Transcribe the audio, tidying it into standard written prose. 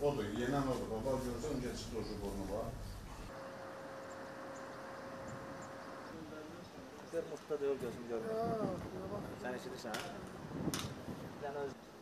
Odur, yenen odur. Baba görürsen geçti doşu burnu var. Mutlu da yol gözüm görmüyor. Sen eşitirsen ha? Ben öz...